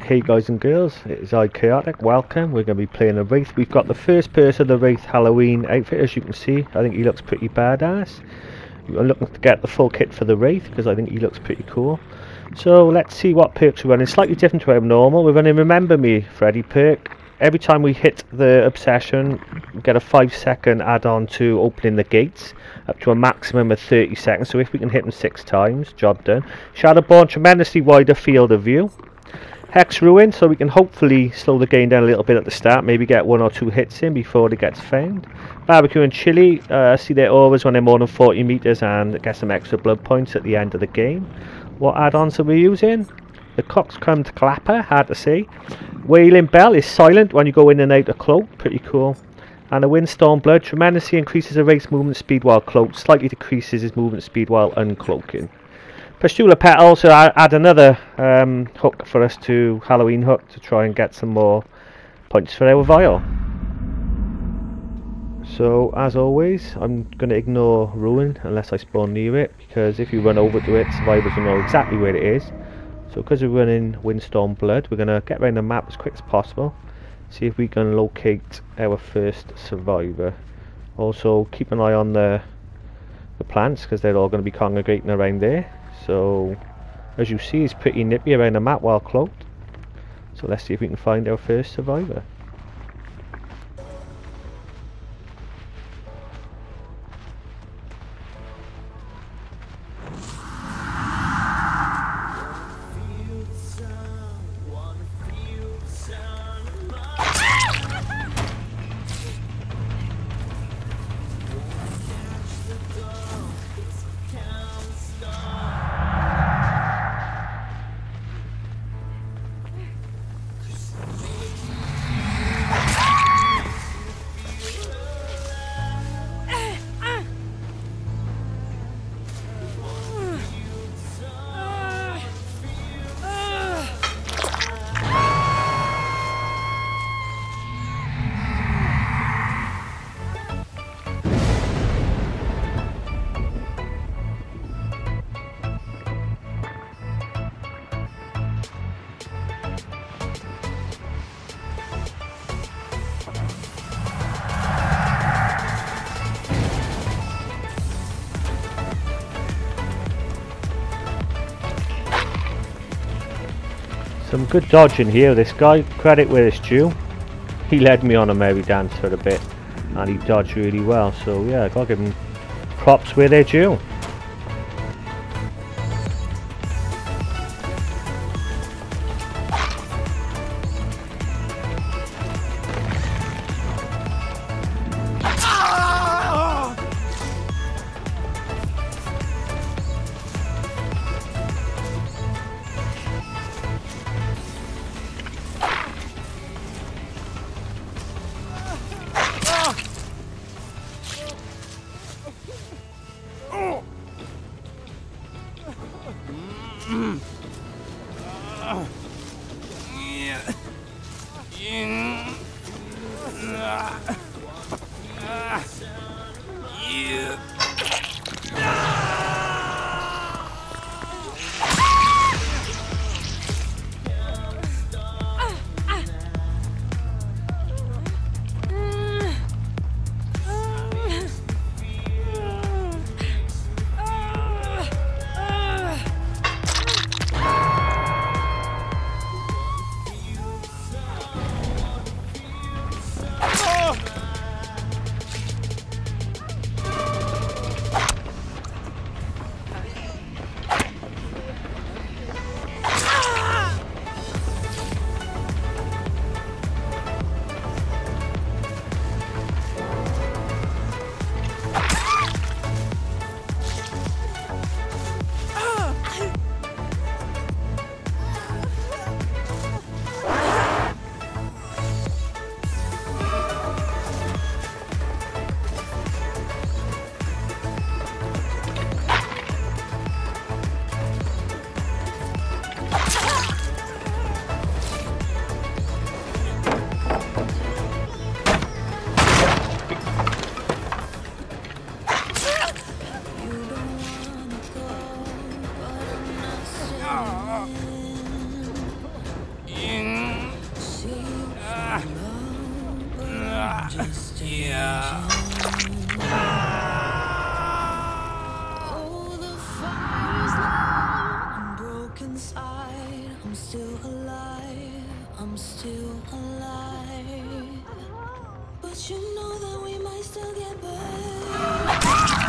Hey guys and girls, it's I Chaotic. Welcome. We're going to be playing a Wraith. We've got the first person of the Wraith Halloween outfit, as you can see. I think he looks pretty badass. I'm looking to get the full kit for the Wraith because I think he looks pretty cool. So let's see what perks we're running. Slightly different to our normal. We're running Remember Me Freddy perk. Every time we hit the obsession, we get a 5-second add-on to opening the gates, up to a maximum of 30 seconds. So if we can hit them 6 times, job done. Shadowborn, tremendously wider field of view. Hex Ruin, so we can hopefully slow the game down a little bit at the start, maybe get 1 or 2 hits in before it gets found. Barbecue and Chili, see their auras when they're more than 40 meters and get some extra blood points at the end of the game. What add-ons are we using? The Coxcomb Clapper, hard to say. Wailing Bell is silent when you go in and out of cloak, pretty cool. And the Windstorm Blood tremendously increases a race movement speed while cloaked, slightly decreases his movement speed while uncloaking. Pustula Petal, so add another hook for us to Halloween hook to try and get some more points for our vial. So as always, I'm going to ignore Ruin unless I spawn near it, because if you run over to it, survivors will know exactly where it is. So because we're running Windstorm Blood, we're going to get around the map as quick as possible, see if we can locate our first survivor. Also keep an eye on the plants, because they're all going to be congregating around there. So as you see, he's pretty nippy around the map while cloaked. So let's see if we can find our first survivor. Some good dodging here. This guy, credit where it's due. He led me on a merry dance for a bit and he dodged really well, so yeah, gotta give him props where they're due. Yeah. Oh, the fire's low and broken inside. I'm still alive. I'm still alive. But you know that we might still get burned.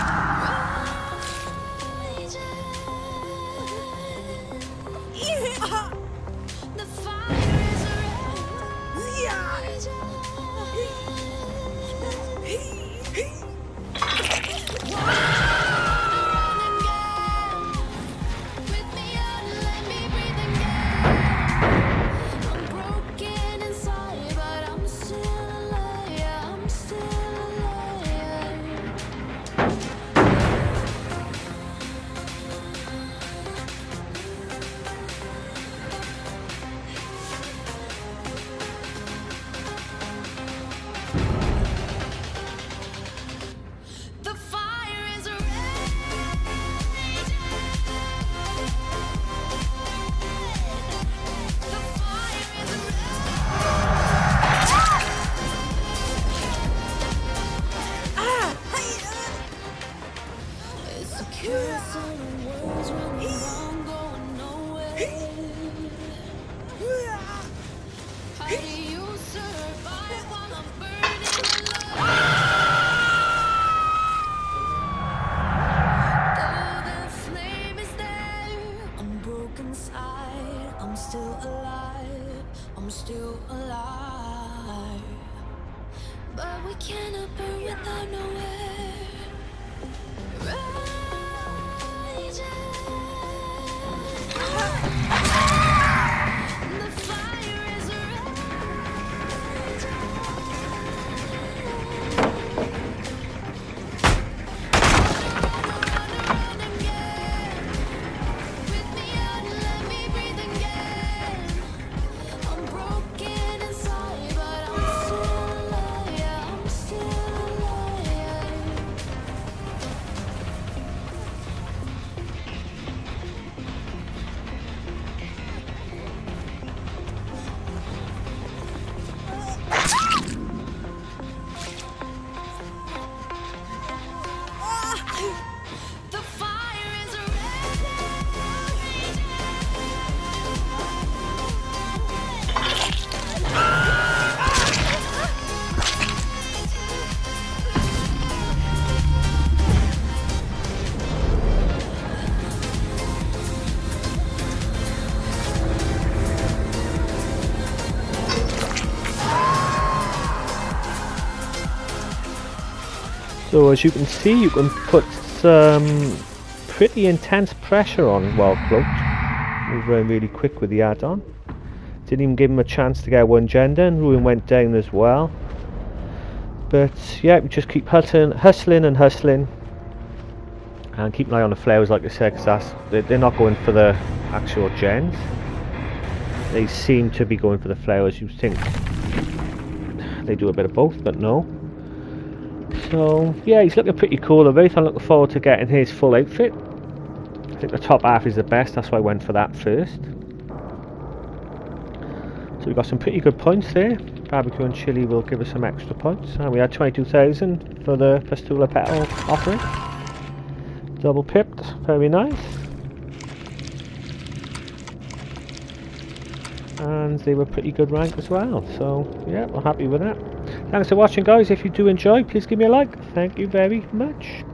Yeah. The fire is I'm still alive, I'm still alive. But we cannot burn without nowhere. The fire is So as you can see, you can put some pretty intense pressure on while cloaked. Move around really quick with the add-on. Didn't even give him a chance to get one gen done. Ruin went down as well. But yeah, we just keep hustling and hustling. And keep an eye on the flares, like I said, because they're not going for the actual gens. They seem to be going for the flares. You think they do a bit of both, but no. So yeah, he's looking pretty cool. I'm looking forward to getting his full outfit. I think the top half is the best, that's why I went for that first. So we got some pretty good points there. Barbecue and chili will give us some extra points. And we had 22,000 for the Fistula Petal offering. Double pipped, very nice. And they were pretty good rank as well. So yeah, we're happy with that. Thanks for watching, guys. If you do enjoy, please give me a like. Thank you very much.